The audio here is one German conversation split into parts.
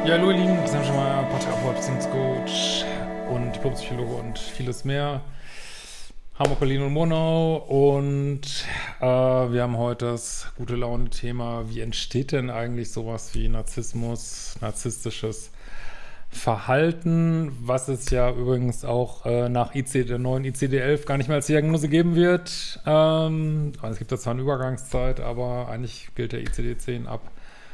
Ja, hallo ihr Lieben, wir sind schon mal Paartherapeut, Beziehungscoach und Diplompsychologe und vieles mehr. Hamburg, Berlin und Monau und wir haben heute das gute Laune-Thema, wie entsteht denn eigentlich sowas wie Narzissmus, narzisstisches Verhalten, was es ja übrigens auch nach der neuen ICD-11 gar nicht mehr als Diagnose geben wird. Es gibt da zwar eine Übergangszeit, aber eigentlich gilt der ICD-10 ab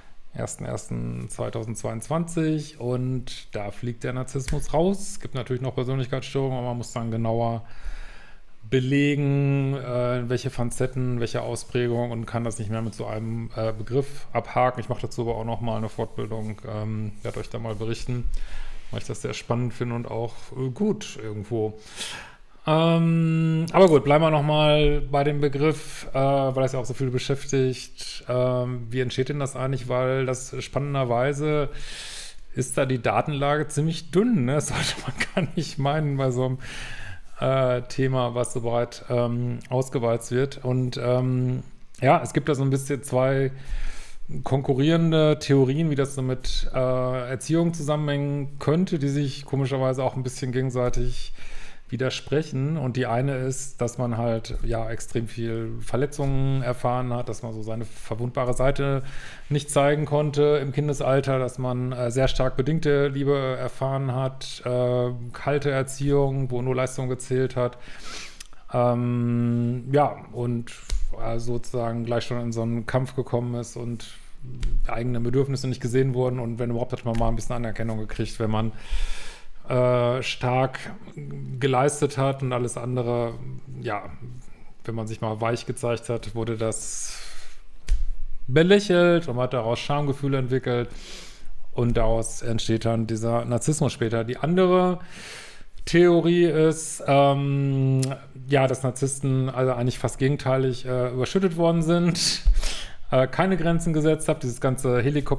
1.1.2022 und da fliegt der Narzissmus raus. Es gibt natürlich noch Persönlichkeitsstörungen, aber man muss dann genauer belegen, welche Facetten, welche Ausprägung und kann das nicht mehr mit so einem Begriff abhaken. Ich mache dazu aber auch nochmal eine Fortbildung, werde euch da mal berichten, weil ich das sehr spannend finde und auch gut irgendwo. Aber gut, bleiben wir nochmal bei dem Begriff, weil das ja auch so viel beschäftigt. Wie entsteht denn das eigentlich? Weil das spannenderweise ist da die Datenlage ziemlich dünn. Ne? Das sollte man gar nicht meinen bei so einem Thema, was so breit ausgewalzt wird. Und ja, es gibt da so ein bisschen zwei konkurrierende Theorien, wie das so mit Erziehung zusammenhängen könnte, die sich komischerweise auch ein bisschen gegenseitig widersprechen. Und die eine ist, dass man halt ja extrem viel Verletzungen erfahren hat, dass man so seine verwundbare Seite nicht zeigen konnte im Kindesalter, dass man sehr stark bedingte Liebe erfahren hat, kalte Erziehung, wo nur Leistung gezählt hat. Ja, und sozusagen gleich schon in so einen Kampf gekommen ist und eigene Bedürfnisse nicht gesehen wurden und wenn überhaupt hat man mal ein bisschen Anerkennung gekriegt, wenn man stark geleistet hat und alles andere, ja, wenn man sich mal weich gezeigt hat, wurde das belächelt und man hat daraus Schamgefühle entwickelt und daraus entsteht dann dieser Narzissmus später. Die andere Theorie ist, ja, dass Narzissten also eigentlich fast gegenteilig überschüttet worden sind, keine Grenzen gesetzt habe, dieses ganze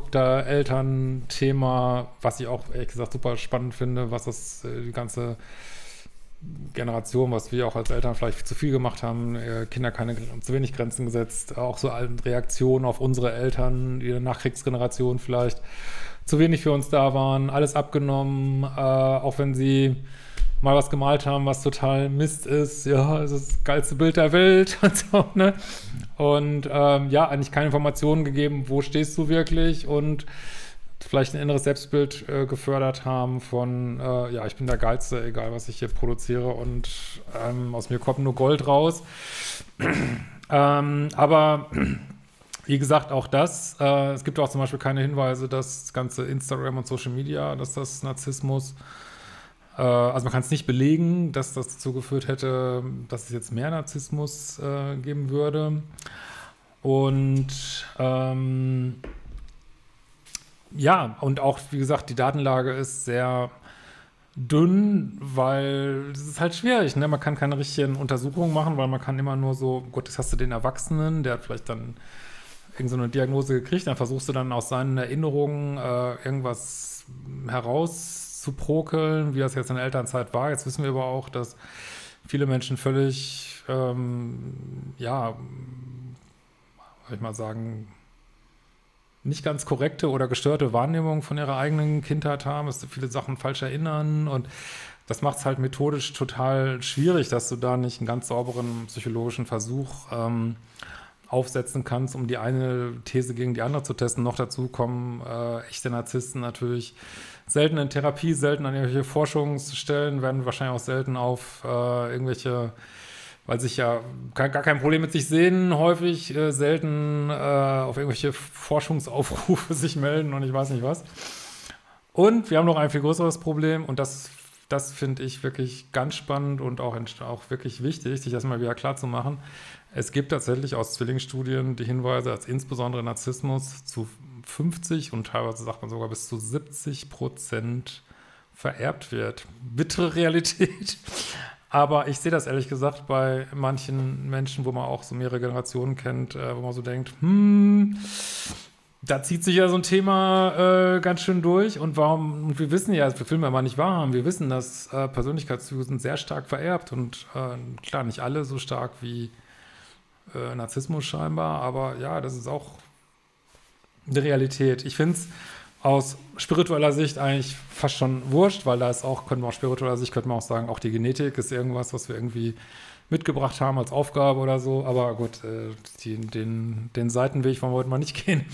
Helikopter-Eltern-Thema, was ich auch ehrlich gesagt super spannend finde, was das die ganze Generation, was wir auch als Eltern vielleicht zu viel gemacht haben, Kinder zu wenig Grenzen gesetzt, auch so Reaktionen auf unsere Eltern, die Nachkriegsgeneration vielleicht zu wenig für uns da waren, alles abgenommen, auch wenn sie mal was gemalt haben, was total Mist ist, ja, es ist das geilste Bild der Welt und so, ne? Und ja, eigentlich keine Informationen gegeben, wo stehst du wirklich und vielleicht ein inneres Selbstbild gefördert haben von, ja, ich bin der Geilste, egal was ich hier produziere und aus mir kommt nur Gold raus. Aber wie gesagt, auch das, es gibt auch zum Beispiel keine Hinweise, dass das ganze Instagram und Social Media, dass das Narzissmus also man kann es nicht belegen, dass das dazu geführt hätte, dass es jetzt mehr Narzissmus geben würde. Und ja, und auch, wie gesagt, die Datenlage ist sehr dünn, weil es ist halt schwierig, ne? Man kann keine richtigen Untersuchungen machen, weil man kann immer nur so, gut, das hast du den Erwachsenen, der hat vielleicht dann irgend so eine Diagnose gekriegt, dann versuchst du dann aus seinen Erinnerungen irgendwas herauszuprokeln, wie das jetzt in der Elternzeit war. Jetzt wissen wir aber auch, dass viele Menschen völlig, ja, soll ich mal sagen, nicht ganz korrekte oder gestörte Wahrnehmung von ihrer eigenen Kindheit haben, dass sie viele Sachen falsch erinnern und das macht es halt methodisch total schwierig, dass du da nicht einen ganz sauberen psychologischen Versuch aufsetzen kannst, um die eine These gegen die andere zu testen. Noch dazu kommen echte Narzissten natürlich selten in Therapie, selten an irgendwelche Forschungsstellen, werden wahrscheinlich auch selten auf irgendwelche, weil sich ja gar kein Problem mit sich sehen, häufig selten auf irgendwelche Forschungsaufrufe sich melden und ich weiß nicht was. Und wir haben noch ein viel größeres Problem und das finde ich wirklich ganz spannend und auch wirklich wichtig, sich das mal wieder klar zu machen. Es gibt tatsächlich aus Zwillingsstudien die Hinweise, dass insbesondere Narzissmus zu 50 und teilweise sagt man sogar bis zu 70% vererbt wird. Bittere Realität. Aber ich sehe das ehrlich gesagt bei manchen Menschen, wo man auch so mehrere Generationen kennt, wo man so denkt, da zieht sich ja so ein Thema ganz schön durch. Und wir wissen ja, wir Filme mal nicht wahrhaben, wir wissen, dass Persönlichkeitszüge sind sehr stark vererbt und klar, nicht alle so stark wie Narzissmus scheinbar, aber ja, das ist auch eine Realität. Ich finde es aus spiritueller Sicht eigentlich fast schon wurscht, weil da ist auch, könnte man aus spiritueller Sicht, könnte man auch sagen, auch die Genetik ist irgendwas, was wir irgendwie mitgebracht haben als Aufgabe oder so. Aber gut, den Seitenweg wollen wir heute mal nicht gehen.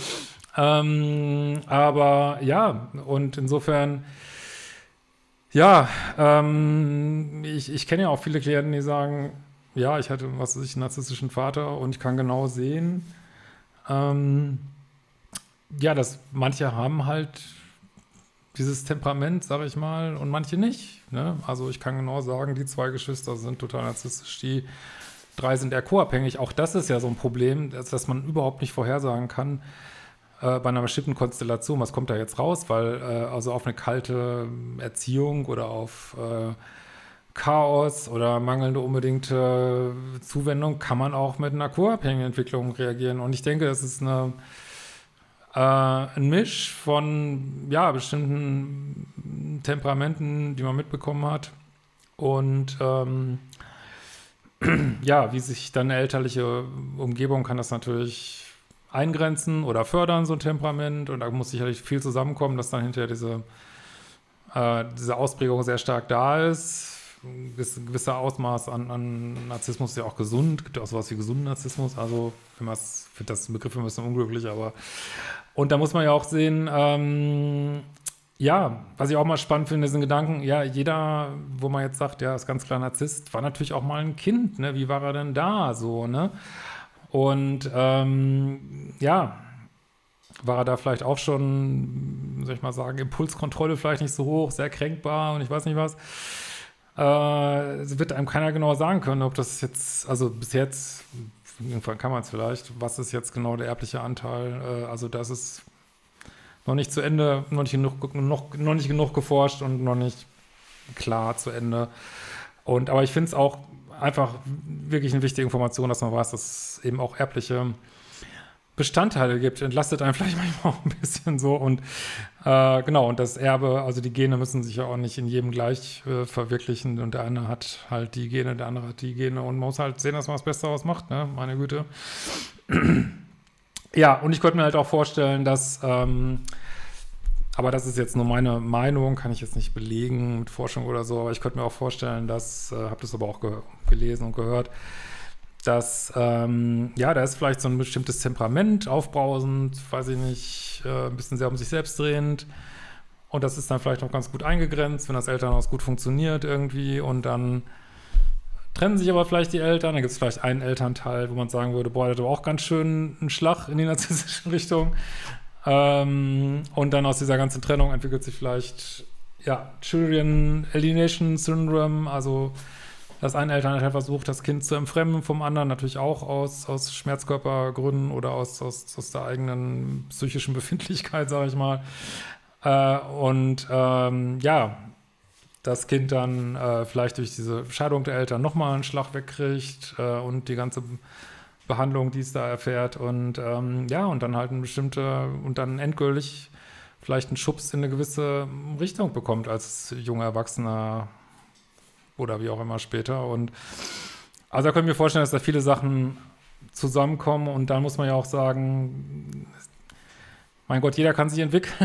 Aber ja, und insofern, ja, ich kenne ja auch viele Klienten, die sagen, ja, ich hatte, was weiß ich, einen narzisstischen Vater und ich kann genau sehen, ja, dass manche haben halt dieses Temperament, sage ich mal, und manche nicht. Ne? Also ich kann genau sagen, die 2 Geschwister sind total narzisstisch, die 3 sind eher co-abhängig. Auch das ist ja so ein Problem, dass man überhaupt nicht vorhersagen kann, bei einer bestimmten Konstellation, was kommt da jetzt raus, weil also auf eine kalte Erziehung oder auf Chaos oder mangelnde unbedingte Zuwendung kann man auch mit einer co-abhängigen Entwicklung reagieren. Und ich denke, das ist ein Misch von ja, bestimmten Temperamenten, die man mitbekommen hat und ja, wie sich dann eine elterliche Umgebung kann das natürlich eingrenzen oder fördern, so ein Temperament, und da muss sicherlich viel zusammenkommen, dass dann hinterher diese Ausprägung sehr stark da ist. Ein gewisser Ausmaß an Narzissmus ist ja auch gesund, gibt ja auch sowas wie gesunden Narzissmus, also ich finde das Begriff ein bisschen unglücklich, aber und da muss man ja auch sehen, ja, was ich auch mal spannend finde, sind Gedanken, ja, jeder, wo man jetzt sagt, ja, ist ganz klar Narzisst, war natürlich auch mal ein Kind, ne? Wie war er denn da so, ne? Und ja, war er da vielleicht auch schon, soll ich mal sagen, Impulskontrolle vielleicht nicht so hoch, sehr kränkbar und ich weiß nicht was. Es wird einem keiner genau sagen können, ob das jetzt, also bis jetzt, irgendwann kann man es vielleicht, was ist jetzt genau der erbliche Anteil, also das ist noch nicht zu Ende, noch nicht genug geforscht und noch nicht klar zu Ende. Aber ich finde es auch einfach wirklich eine wichtige Information, dass man weiß, dass es eben auch erbliche Bestandteile gibt, entlastet einen vielleicht manchmal auch ein bisschen so und genau, und das Erbe, also die Gene müssen sich ja auch nicht in jedem gleich verwirklichen und der eine hat halt die Gene, der andere hat die Gene und man muss halt sehen, dass man das Beste daraus macht, ne, meine Güte. Ja, und ich könnte mir halt auch vorstellen, dass, aber das ist jetzt nur meine Meinung, kann ich jetzt nicht belegen mit Forschung oder so, aber ich könnte mir auch vorstellen, dass, habe das aber auch gelesen und gehört, dass, ja, da ist vielleicht so ein bestimmtes Temperament, aufbrausend, weiß ich nicht, ein bisschen sehr um sich selbst drehend. Und das ist dann vielleicht auch ganz gut eingegrenzt, wenn das Elternhaus gut funktioniert irgendwie. Und dann trennen sich aber vielleicht die Eltern. Dann gibt es vielleicht einen Elternteil, wo man sagen würde, boah, der hat aber auch ganz schön einen Schlag in die narzisstische Richtung. Und dann aus dieser ganzen Trennung entwickelt sich vielleicht, ja, Children Alienation Syndrome, also dass ein Elternteil versucht, das Kind zu entfremden vom anderen, natürlich auch aus Schmerzkörpergründen oder aus der eigenen psychischen Befindlichkeit, sage ich mal. Ja, das Kind dann vielleicht durch diese Scheidung der Eltern nochmal einen Schlag wegkriegt und die ganze Behandlung, die es da erfährt und ja, und dann halt und dann endgültig vielleicht einen Schubs in eine gewisse Richtung bekommt als junger Erwachsener oder wie auch immer später. Und also da können wir vorstellen, dass da viele Sachen zusammenkommen und dann muss man ja auch sagen, mein Gott, jeder kann sich entwickeln.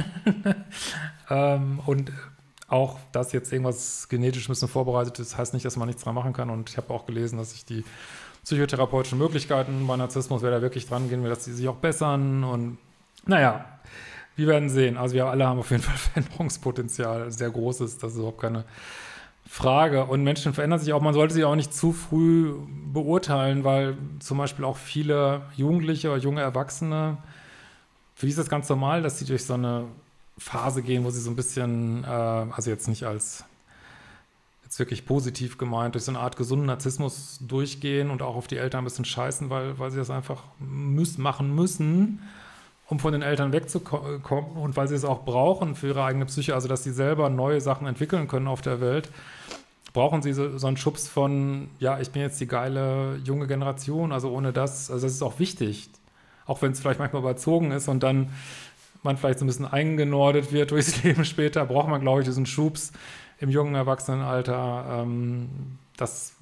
Und auch, dass jetzt irgendwas genetisch ein bisschen vorbereitet ist, heißt nicht, dass man nichts dran machen kann. Und ich habe auch gelesen, dass sich die psychotherapeutischen Möglichkeiten bei Narzissmus, wer da wirklich dran gehen will, dass die sich auch bessern. Und naja, wir werden sehen. Also wir alle haben auf jeden Fall Veränderungspotenzial, sehr großes, das ist überhaupt keine Frage. Und Menschen verändern sich auch, man sollte sie auch nicht zu früh beurteilen, weil zum Beispiel auch viele Jugendliche oder junge Erwachsene, für die ist das ganz normal, dass sie durch so eine Phase gehen, wo sie so ein bisschen, also jetzt nicht als jetzt wirklich positiv gemeint, durch so eine Art gesunden Narzissmus durchgehen und auch auf die Eltern ein bisschen scheißen, weil sie das einfach machen müssen, um von den Eltern wegzukommen und weil sie es auch brauchen für ihre eigene Psyche, also dass sie selber neue Sachen entwickeln können auf der Welt, brauchen sie so einen Schubs von, ja, ich bin jetzt die geile junge Generation, also ohne das, also das ist auch wichtig, auch wenn es vielleicht manchmal überzogen ist und dann man vielleicht so ein bisschen eingenordet wird durchs Leben später, braucht man, glaube ich, diesen Schubs im jungen Erwachsenenalter, dass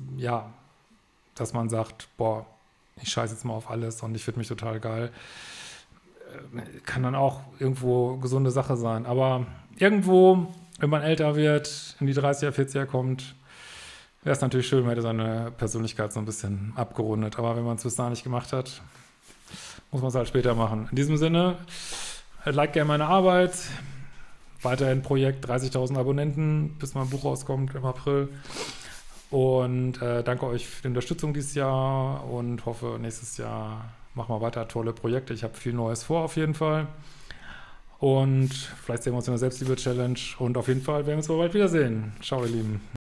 man sagt, boah, ich scheiße jetzt mal auf alles und ich finde mich total geil. kann dann auch irgendwo gesunde Sache sein. Aber irgendwo, wenn man älter wird, in die 30er, 40er kommt, wäre es natürlich schön, man hätte seine Persönlichkeit so ein bisschen abgerundet. Aber wenn man es bis dahin nicht gemacht hat, muss man es halt später machen. In diesem Sinne, like gerne meine Arbeit. Weiterhin Projekt 30.000 Abonnenten, bis mein Buch rauskommt im April. Und danke euch für die Unterstützung dieses Jahr und hoffe, nächstes Jahr machen wir weiter tolle Projekte. Ich habe viel Neues vor auf jeden Fall. Und vielleicht sehen wir uns in der Selbstliebe-Challenge. Und auf jeden Fall werden wir uns bald wiedersehen. Ciao, ihr Lieben.